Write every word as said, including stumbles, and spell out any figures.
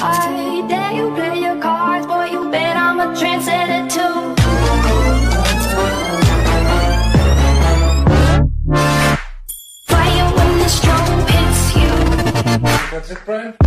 I dare you play your cards, boy, you bet I'm a trendsetter too. Fire when the strobe hits you. That's it, Brian?